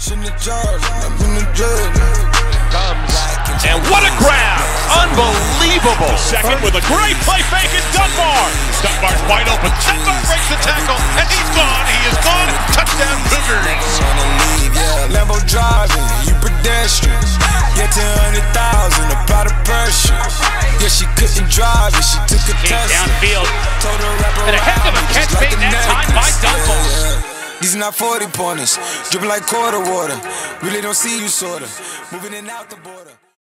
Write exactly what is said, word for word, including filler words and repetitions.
And what a grab! Unbelievable! Second with a great play fake in Dunbar. Dunbar's wide open. Dunbar breaks the tackle, and he's gone. He is gone. Touchdown Cougars. Lambo driving, you pedestrian. Yeah, ten hundred thousand, apply the pressure. Yeah, she couldn't drive it, she took a test. Downfield. And a heck of a catch made that time by Dunbar. These are not forty pointers, dripping like quarter water. Really don't see you, sorta. Moving in out the border.